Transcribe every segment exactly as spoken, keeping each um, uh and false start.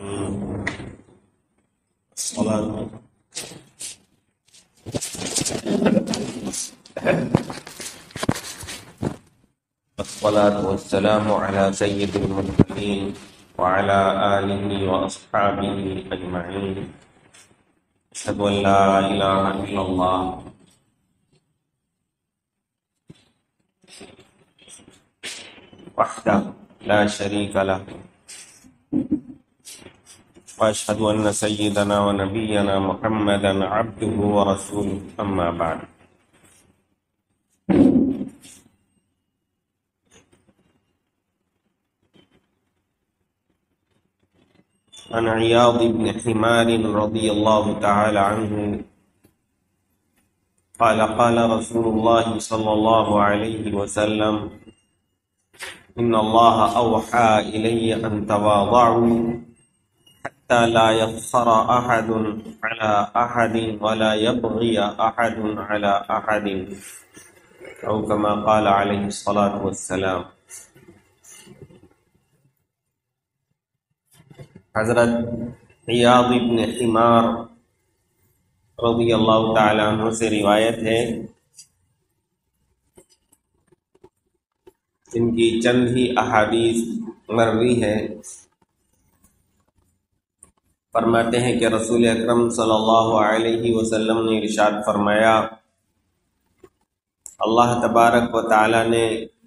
الصلاة الصلاة والسلام على سيد المرسلين وعلى آله وأصحابه أجمعين. أشهد أن لا إله إلا الله وحده لا شريك له وأشهد أن سيدنا ونبينا محمدا عبده ورسوله. أما بعد، عن عياض بن حمار رضي الله تعالى عنه قال قال رسول الله صلى الله عليه وسلم: إن الله أوحى إلي أن تواضعوا حتى لا يفخر أحد على أحد ولا يبغي أحد على أحد، أو كما قال عليه الصلاة والسلام. حضرت عیاض بن حمار رضی اللہ تعالیٰ عنہ سے روایت ہے، جن کی چند ہی احادیث مروی ہے. فرماتے ہیں کہ رسول اکرم صلی اللہ علیہ وسلم نے ارشاد فرمایا، اللہ تبارک و تعالیٰ نے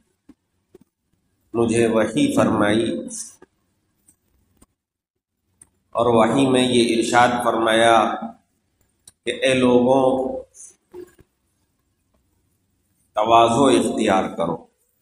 مجھے وحی فرمائی اور وحی میں یہ ارشاد فرمایا کہ اے لوگوں، تواضع اختیار کرو،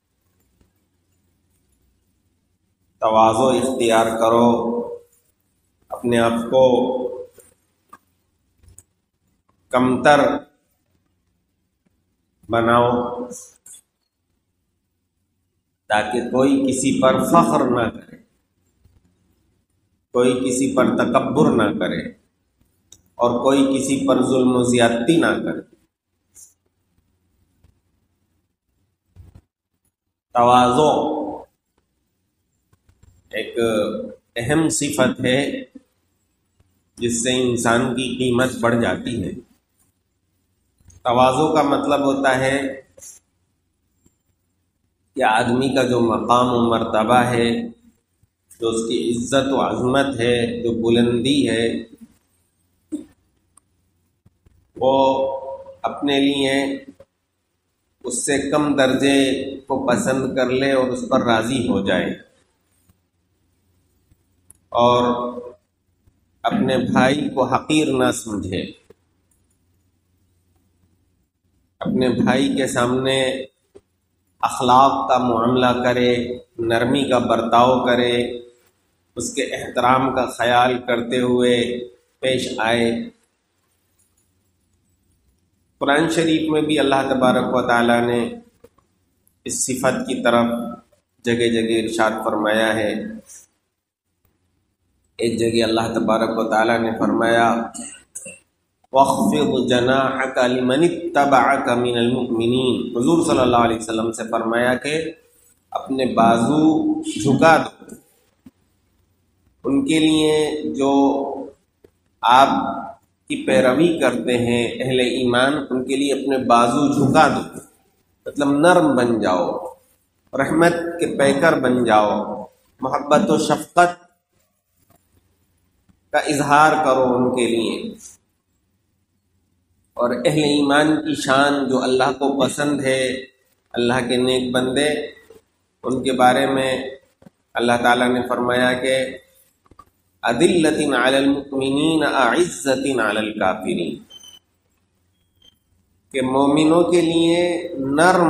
تواضع اختیار کرو، اپنے آپ کو کمتر بناؤ تاکہ کوئی کسی پر فخر نہ کرے، کوئی کسی پر تکبر نہ کرے اور کوئی کسی پر ظلم و زیادتی نہ کرے. تواضع ایک اہم صفت ہے جس سے انسان کی قیمت بڑھ جاتی ہے. تواضع کا مطلب ہوتا ہے کہ آدمی کا جو مقام و مرتبہ ہے، جو اس کی عزت و عظمت ہے، جو بلندی ہے، وہ اپنے لیے اس سے کم درجے کو پسند کر لے اور اس پر راضی ہو جائے، اور اپنے بھائی کو حقیر نہ سمجھے، اپنے بھائی کے سامنے اخلاق کا معاملہ کرے، نرمی کا برتاؤ کرے، اس کے احترام کا خیال کرتے ہوئے پیش آئے. قرآن شریف میں بھی اللہ تبارک و تعالیٰ نے اس صفت کی طرف جگہ جگہ ارشاد فرمایا ہے. ایک جگہ اللہ تبارک و تعالیٰ نے فرمایا وَاخْفِضْ جَنَاحَكَ لِمَنِ اتَّبَعَكَ مِنَ الْمُؤْمِنِينَ. حضور صلی اللہ علیہ وسلم سے فرمایا کہ اپنے بازو جھکا دو ان کے لیے جو آپ کی پیروی کرتے ہیں، اہل ایمان، ان کے لیے اپنے بازو جھکا دو، مطلب نرم بن جاؤ، رحمت کے پیکر بن جاؤ، محبت و شفقت کا اظہار کرو ان کے لیے. اور اہل ایمان کی شان جو اللہ کو پسند ہے، اللہ کے نیک بندے، ان کے بارے میں اللہ تعالیٰ نے فرمایا کہ اذلۃ علی المؤمنین اعزۃ علی الکافرین، کہ مومنوں کے لیے نرم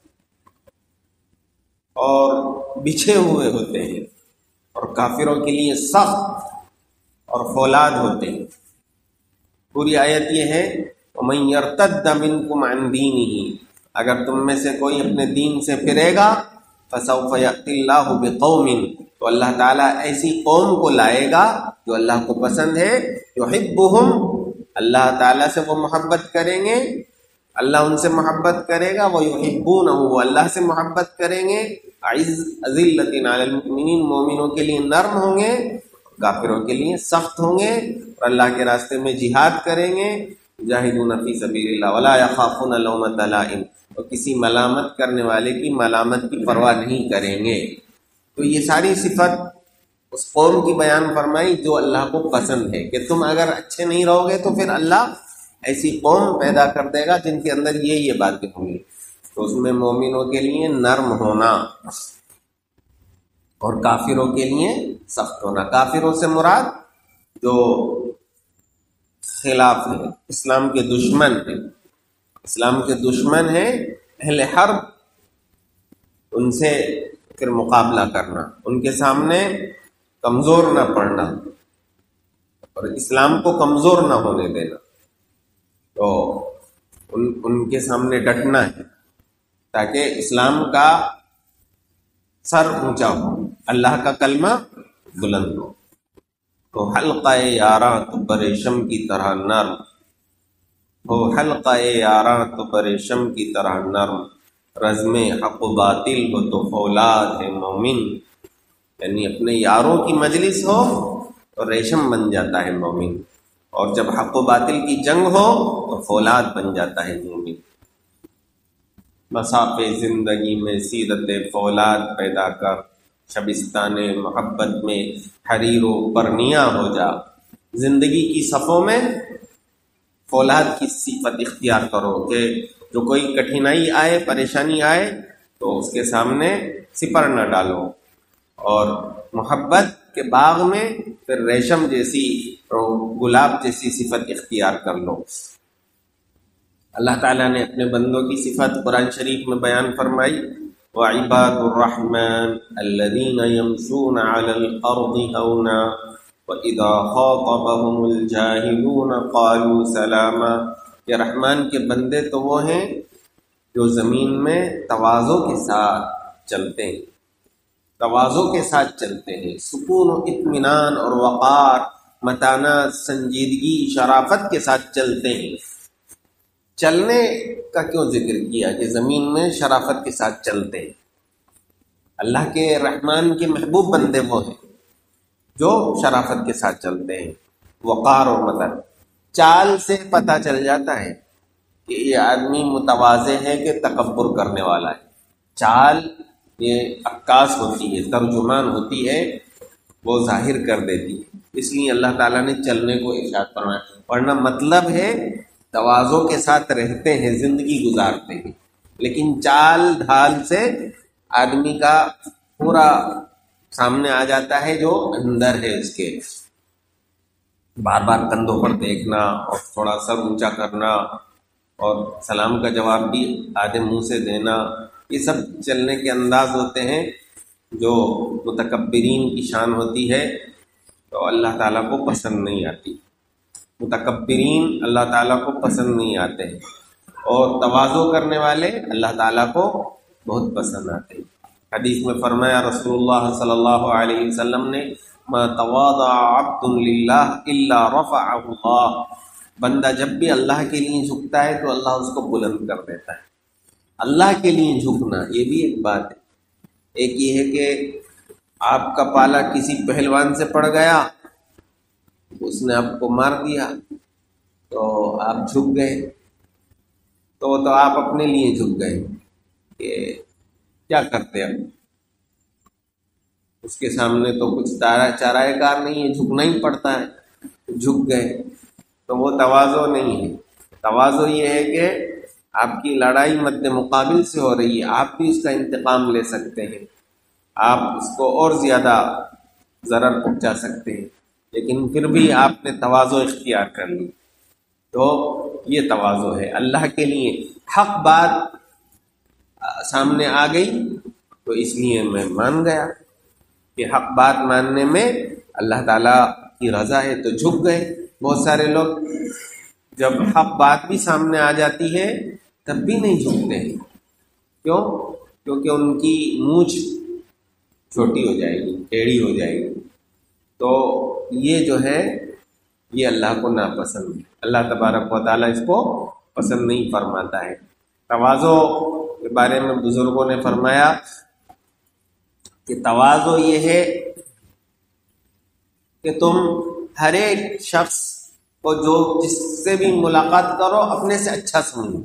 اور بچھے ہوئے ہوتے ہیں اور کافروں کے لیے سخت اور فولاد ہوتے ہیں. پوری آیت یہ ہے وَمَن يَرْتَدَّ مِنْكُمْ عَنْ دِينِهِ، اگر تم میں سے کوئی اپنے دین سے پھرے گا فَسَوْفَ يَأْتِ اللَّهُ بِقَوْمٍ، تو اللہ تعالیٰ ایسی قوم کو لائے گا جو اللہ کو پسند ہے، يُحِبُّهُمْ، اللہ تعالیٰ سے وہ محبت کریں گے، اللہ ان سے محبت کرے گا، وَيُحِبُّونَهُ، وہ اللہ سے محبت کریں گے. اذلۃ علی المؤمنین، مومنوں کے لیے نرم ہوں گے، کافروں کے لیے سخت ہوں گے اور اللہ کے راستے میں جہاد کریں گے، جاہدون فی سبیل اللہ ولا یخافون لومۃ لائم، اور کسی ملامت کرنے والے کی ملامت کی پرواہ نہیں کریں گے۔ تو یہ ساری صفت اس قوم کی بیان فرمائی جو اللہ کو پسند ہے، کہ تم اگر اچھے نہیں رہو گے تو پھر اللہ ایسی قوم پیدا کر دے گا جن کے اندر یہ یہ باتیں ہوں گی۔ تو اس میں مومنوں کے لیے نرم ہونا اور کافروں کے لیے سخت ہونا۔ کافروں سے مراد جو خلاف ہے، اسلام کے دشمن ہیں، اسلام کے دشمن ہیں، اہل حرب، ان سے پھر مقابلہ کرنا، ان کے سامنے کمزور نہ پڑنا اور اسلام کو کمزور نہ ہونے دینا، تو ان ان کے سامنے ڈٹنا ہے تاکہ اسلام کا سر اونچا ہو، اللہ کا کلمہ بلند ہو۔ تو حلقہ یاراں تو پریشم کی طرح نرم ہو، حلقہ یاراں تو پریشم کی طرح نرم، رزم حق و باطل ہو تو فولاد ہے مومن، یعنی اپنے یاروں کی مجلس ہو تو ریشم بن جاتا ہے مومن، اور جب حق و باطل کی جنگ ہو تو فولاد بن جاتا ہے مومن۔ مساف زندگی میں سیرت فولاد پیدا کر، شبستان محبت میں حریر و پرنیاں ہو جا، زندگی کی صفوں میں فولاد کی صفت اختیار کرو کہ جو کوئی کٹھنائی آئے، پریشانی آئے تو اس کے سامنے سپر نہ ڈالو، اور محبت کے باغ میں پھر ریشم جیسی گلاب جیسی صفت اختیار کر لو۔ اللہ تعالیٰ نے اپنے بندوں کی صفت قرآن شریف میں بیان فرمائی، وَعِبَادُ الرَّحْمَنِ الَّذِينَ يَمْشُونَ عَلَى الْأَرْضِ هَوْنًا وَإِذَا خَاطَبَهُمُ الْجَاهِلُونَ قَالُوا سَلَامًا، کہ رحمان کے بندے تو وہ ہیں جو زمین میں تواضع کے ساتھ چلتے ہیں، تواضع کے ساتھ چلتے ہیں، سکون و اطمینان اور وقار، متانت، سنجیدگی، شرافت کے ساتھ چلتے ہیں۔ چلنے کا کیوں ذکر کیا کہ زمین میں شرافت کے ساتھ چلتے ہیں؟ اللہ کے رحمان کے محبوب بندے وہ ہیں جو شرافت کے ساتھ چلتے ہیں، وقار اور متن۔ چال سے پتہ چل جاتا ہے کہ یہ آدمی متواضع ہے کہ تکبر کرنے والا ہے۔ چال یہ عکاس ہوتی ہے، ترجمان ہوتی ہے، وہ ظاہر کر دیتی ہے، اس لیے اللہ تعالیٰ نے چلنے کو ارشاد فرمایا، ورنہ مطلب ہے تواضع کے ساتھ رہتے ہیں، زندگی گزارتے ہیں، لیکن چال ڈھال سے آدمی کا پورا سامنے آ جاتا ہے جو اندر ہے اس کے، بار بار کندھوں پر دیکھنا اور تھوڑا سر اونچا کرنا اور سلام کا جواب بھی آدھے منہ سے دینا، یہ سب چلنے کے انداز ہوتے ہیں جو متکبرین کی شان ہوتی ہے، تو اللہ تعالیٰ کو پسند نہیں آتی۔ متکبرین اللہ تعالیٰ کو پسند نہیں آتے ہیں، اور تواضع کرنے والے اللہ تعالیٰ کو بہت پسند آتے ہیں۔ حدیث میں فرمایا رسول اللہ صلی اللہ علیہ وسلم نے، ما تواضع عبد للہ الا رفعہ اللہ، بندہ جب بھی اللہ کے لیے جھکتا ہے تو اللہ اس کو بلند کر دیتا ہے۔ اللہ کے لیے جھکنا یہ بھی ایک بات ہے۔ ایک یہ ہے کہ آپ کا پالا کسی پہلوان سے پڑ گیا، اس نے آپ کو مار دیا تو آپ جھک گئے، تو تو آپ اپنے لیے جھک گئے کہ کیا کرتے اب، اس کے سامنے تو کچھ چارہ کار نہیں ہے، جھکنا ہی پڑتا ہے، جھک گئے، تو وہ تواضع نہیں ہے۔ تواضع یہ ہے کہ آپ کی لڑائی مد مقابل سے ہو رہی ہے، آپ بھی اس کا انتقام لے سکتے ہیں، آپ اس کو اور زیادہ ضرر پہنچا سکتے ہیں، لیکن پھر بھی آپ نے تواضع اختیار کر لی، تو یہ تواضع ہے۔ اللہ کے لیے حق بات سامنے آ گئی تو اس لیے میں مان گیا کہ حق بات ماننے میں اللہ تعالیٰ کی رضا ہے، تو جھک گئے۔ بہت سارے لوگ جب حق بات بھی سامنے آ جاتی ہے تب بھی نہیں جھکتے ہیں، کیوں؟ کیونکہ ان کی مونچھ چھوٹی ہو جائے گی، ٹیڑھی ہو جائے گی، تو یہ جو ہے یہ اللہ کو ناپسند ہے، اللہ تبارک و تعالیٰ اس کو پسند نہیں فرماتا ہے۔ تواضع کے بارے میں بزرگوں نے فرمایا کہ تواضع یہ ہے کہ تم ہر ایک شخص کو جو جس سے بھی ملاقات کرو اپنے سے اچھا سمجھو،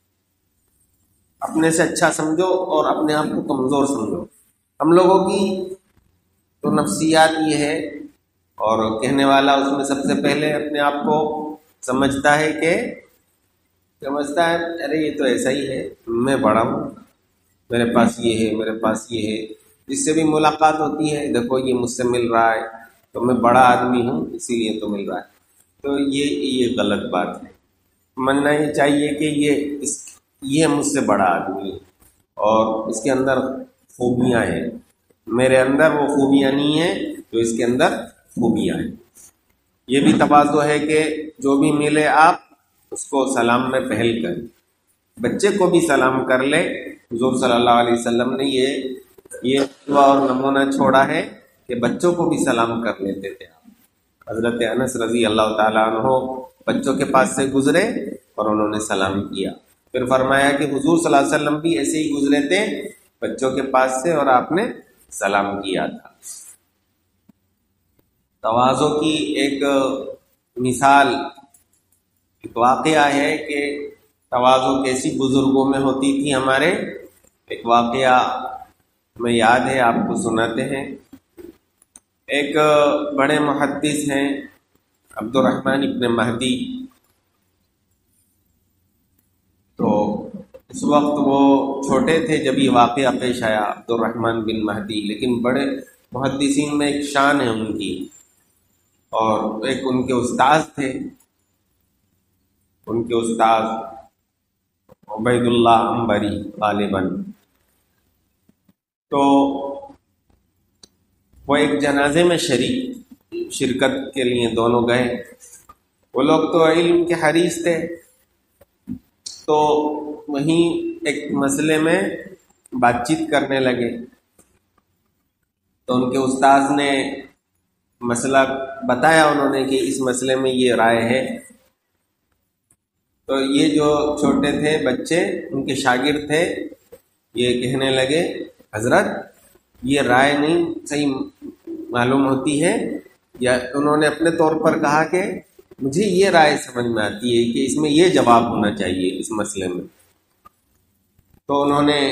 اپنے سے اچھا سمجھو اور اپنے آپ کو کمزور سمجھو۔ ہم لوگوں کی تو نفسیات یہ ہے، اور کہنے والا اس میں سب سے پہلے اپنے آپ کو سمجھتا ہے کہ سمجھتا ہے ارے یہ تو ایسا ہی ہے، میں بڑا ہوں، میرے پاس یہ ہے، میرے پاس یہ ہے۔ جس سے بھی ملاقات ہوتی ہے دیکھو یہ مجھ سے مل رہا ہے تو میں بڑا آدمی ہوں اسی لیے تو مل رہا ہے، تو یہ یہ غلط بات ہے۔ ماننا یہ چاہیے کہ یہ اس یہ مجھ سے بڑا آدمی ہے اور اس کے اندر خوبیاں ہیں، میرے اندر وہ خوبیاں نہیں ہیں جو اس کے اندر خوبیاں ہیں۔ یہ بھی تواضع ہے کہ جو بھی ملے آپ اس کو سلام میں پہل کریں، بچے کو بھی سلام کر لے۔ حضور صلی اللہ علیہ وسلم نے یہ یہ اسوہ اور نمونہ چھوڑا ہے کہ بچوں کو بھی سلام کر لیتے تھے آپ۔ حضرت انس رضی اللہ تعالیٰ عنہ بچوں کے پاس سے گزرے اور انہوں نے سلام کیا، پھر فرمایا کہ حضور صلی اللہ علیہ وسلم بھی ایسے ہی گزرے تھے بچوں کے پاس سے اور آپ نے سلام کیا تھا۔ تواضع کی ایک مثال، ایک واقعہ ہے کہ تواضع کیسی بزرگوں میں ہوتی تھی ہمارے۔ ایک واقعہ میں یاد ہے آپ کو سناتے ہیں۔ ایک بڑے محدث ہیں عبد الرحمن ابن مہدی، تو اس وقت وہ چھوٹے تھے جب یہ واقعہ پیش آیا، عبد الرحمن بن مہدی، لیکن بڑے محدثین میں ایک شان ہے ان کی، اور ایک ان کے استاذ تھے، ان کے استاذ عبید اللہ عنبری غالباً۔ تو وہ ایک جنازے میں شریک شرکت کے لیے دونوں گئے۔ وہ لوگ تو علم کے حریص تھے، تو وہیں ایک مسئلے میں بات چیت کرنے لگے، تو ان کے استاذ نے مسئلہ بتایا، انہوں نے کہ اس مسئلے میں یہ رائے ہے۔ تو یہ جو چھوٹے تھے بچے، ان کے شاگرد تھے، یہ کہنے لگے حضرت یہ رائے نہیں صحیح معلوم ہوتی ہے، یا انہوں نے اپنے طور پر کہا کہ مجھے یہ رائے سمجھ میں آتی ہے کہ اس میں یہ جواب ہونا چاہیے اس مسئلے میں۔ تو انہوں نے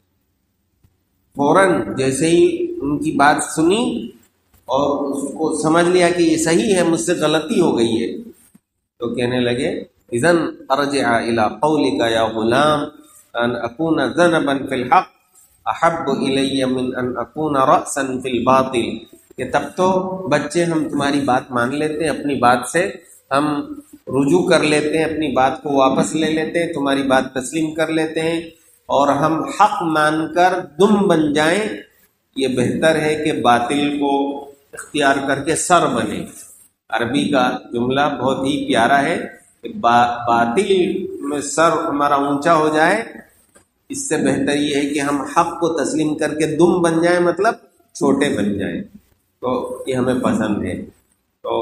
فوراً جیسے ہی ان کی بات سنی اور اس کو سمجھ لیا کہ یہ صحیح ہے، مجھ سے غلطی ہو گئی ہے، تو کہنے لگے اذن ارجع الى قولك یا غلام ان اکون ذنبا فی الحق احب الی من ان اکون رأسا فی الباطل، کہ تب تو بچے ہم تمہاری بات مان لیتے ہیں، اپنی بات سے ہم رجوع کر لیتے ہیں، اپنی بات کو واپس لے لیتے ہیں، تمہاری بات تسلیم کر لیتے ہیں اور ہم حق مان کر دم بن جائیں، یہ بہتر ہے کہ باطل کو اختیار کر کے سر بنے۔ عربی کا جملہ بہت ہی پیارا ہے کہ باطل میں سر ہمارا اونچا ہو جائے، اس سے بہتر یہ ہے کہ ہم حق کو تسلیم کر کے دم بن جائیں، مطلب چھوٹے بن جائیں، تو یہ ہمیں پسند ہے۔ تو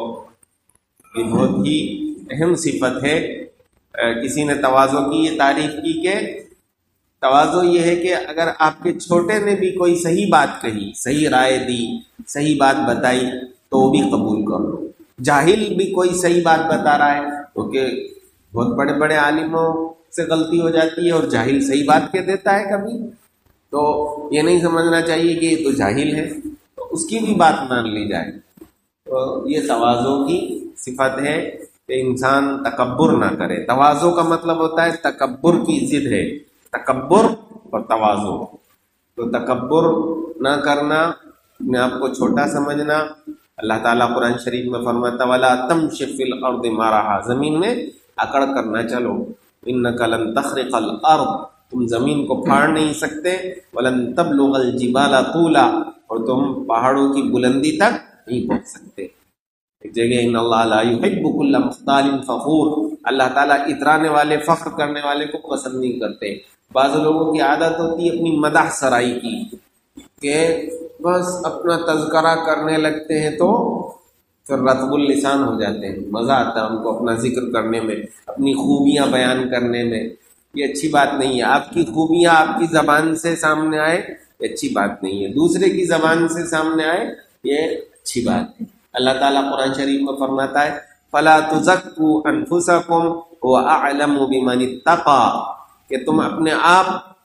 یہ بہت ہی اہم صفت ہے۔ کسی نے تواضع کی یہ تعریف کی کہ تواضع یہ ہے کہ اگر آپ کے چھوٹے نے بھی کوئی صحیح بات کہی، صحیح رائے دی، صحیح بات بتائی تو وہ بھی قبول کر لو۔ جاہل بھی کوئی صحیح بات بتا رہا ہے، کیونکہ بہت بڑے بڑے عالموں سے غلطی ہو جاتی ہے اور جاہل صحیح بات کہہ دیتا ہے کبھی، تو یہ نہیں سمجھنا چاہیے کہ یہ تو جاہل ہے، تو اس کی بھی بات مان لی جائے۔ تو یہ تواضع کی صفت ہے کہ انسان تکبر نہ کرے۔ تواضع کا مطلب ہوتا ہے تکبر کی ضد ہے، تکبر اور تواضع۔ تو تکبر نہ کرنا، اپنے آپ کو چھوٹا سمجھنا۔ اللہ تعالیٰ قرآن شریف میں فرماتا وَلَا تَمْشِ فِي الْأَرْضِ مَرَحًا، زمین میں اکڑ کر نہ چلو، إِنَّكَ لَن تَخْرِقَ الْأَرْض، تم زمین کو پھاڑ نہیں سکتے، وَلَن تَبْلُغَ الْجِبَالَ طُولًا، اور تم پہاڑوں کی بلندی تک نہیں پہنچ سکتے۔ ایک جگہ ان اللہ لا يحب كل مختال فخور، اللہ تعالیٰ اترانے والے، فخر کرنے والے کو پسند نہیں کرتے۔ بعض لوگوں کی عادت ہوتی ہے اپنی مدح سرائی کی، کہ بس اپنا تذکرہ کرنے لگتے ہیں تو پھر رطب اللسان ہو جاتے ہیں، مزہ آتا ہے ان کو اپنا ذکر کرنے میں، اپنی خوبیاں بیان کرنے میں۔ یہ اچھی بات نہیں ہے۔ آپ کی خوبیاں آپ کی زبان سے سامنے آئے یہ اچھی بات نہیں ہے، دوسرے کی زبان سے سامنے آئے یہ اچھی بات ہے۔ اللہ تعالیٰ قرآن شریف میں فرماتا ہے فَلَا تُزَكُّوا أَنفُسَكُمْ وَأَعْلَمُ بِمَنِ اتَّقَى، کہ تم اپنے آپ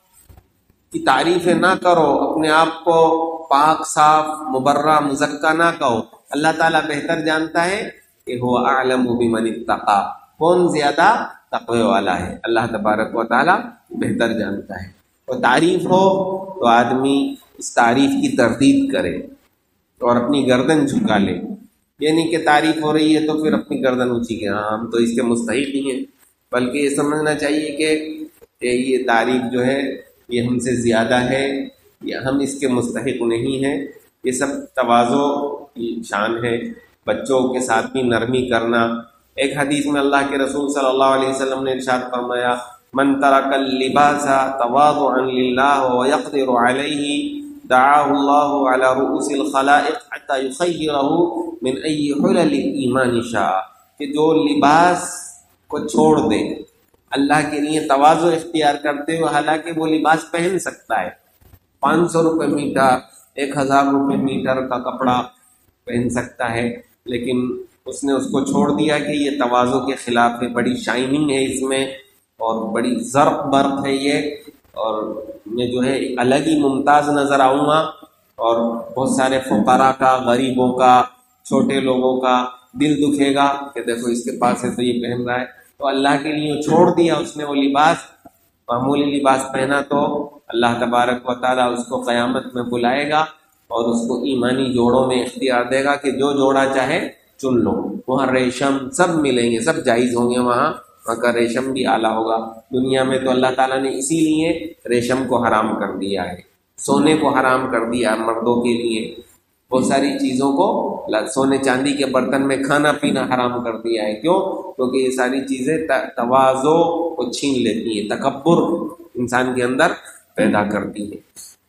کی تعریفیں نہ کرو، اپنے آپ کو پاک صاف مبرہ مزکہ نہ کہو، اللہ تعالیٰ بہتر جانتا ہے کہ هو اعلم بمن اتقى، کون زیادہ تقوی والا ہے، اللہ تبارک و تعالیٰ بہتر جانتا ہے۔ اور تعریف ہو تو آدمی اس تعریف کی تردید کرے اور اپنی گردن جھکا لے، یہ نہیں کہ تعریف ہو رہی ہے تو پھر اپنی گردن اونچی کہ ہاں ہم تو اس کے مستحق ہی ہیں، بلکہ یہ سمجھنا چاہیے کہ کہ یہ تعریف جو ہے یہ ہم سے زیادہ ہے یا ہم اس کے مستحق نہیں ہیں۔ یہ سب تواضع کی شان ہے۔ بچوں کے ساتھ بھی نرمی کرنا، ایک حدیث میں اللہ کے رسول صلی اللہ علیہ وسلم نے ارشاد فرمایا من ترک اللباس تواضعا للہ ویقدر علیہ دعاه اللہ علی رؤوس الخلائق حتی یخیرہ من ای حلل الایمان شاء، کہ جو لباس کو چھوڑ دے اللہ کے لیے تواضع اختیار کرتے ہوئے، حالانکہ وہ لباس پہن سکتا ہے، پانچ سو روپے میٹر ایک ہزار روپے میٹر کا کپڑا پہن سکتا ہے، لیکن اس نے اس کو چھوڑ دیا کہ یہ تواضع کے خلاف ہے، بڑی شائننگ ہے اس میں اور بڑی زرق برق ہے یہ، اور میں جو ہے الگ ہی ممتاز نظر آؤں گا، اور بہت سارے فقراء کا، غریبوں کا، چھوٹے لوگوں کا دل دکھے گا کہ دیکھو اس کے پاس ہے تو یہ پہن رہا ہے۔ تو اللہ کے لیے چھوڑ دیا اس نے وہ لباس، معمولی لباس پہنا، تو اللہ تبارک و تعالیٰ اس کو قیامت میں بلائے گا اور اس کو ایمانی جوڑوں میں اختیار دے گا کہ جو جوڑا چاہے چن لو، وہاں ریشم سب ملیں گے، سب جائز ہوں گے، وہاں وہاں کا ریشم بھی اعلیٰ ہوگا۔ دنیا میں تو اللہ تعالیٰ نے اسی لیے ریشم کو حرام کر دیا ہے، سونے کو حرام کر دیا مردوں کے لیے، بہت ساری چیزوں کو، سونے چاندی کے برتن میں کھانا پینا حرام کر دیا ہے۔ کیوں؟ کیونکہ یہ ساری چیزیں تواضع کو چھین لیتی ہیں، تکبر انسان کے اندر پیدا کرتی ہیں۔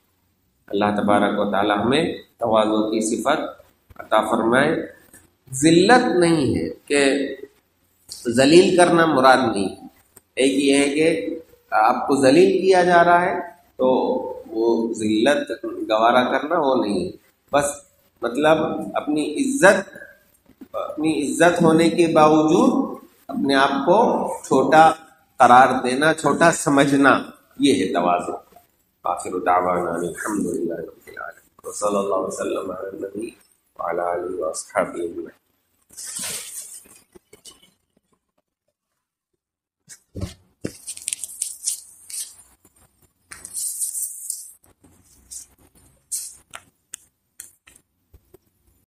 اللہ تبارک و تعالیٰ ہمیں تواضع کی صفت عطا فرمائے۔ ذلت نہیں ہے کہ ذلیل کرنا مراد نہیں، ایک یہ ہے کہ آپ کو ذلیل کیا جا رہا ہے تو وہ ذلت گوارا کرنا وہ نہیں، بس مطلب اپنی عزت اپنی عزت ہونے کے باوجود اپنے آپ کو چھوٹا قرار دینا، چھوٹا سمجھنا، یہ ہے تواضع۔ آخر دعوانا الحمدللہ رب العالمین وصلی اللہ وسلم علی النبی وعلی آلہ وصحبہ اجمعین۔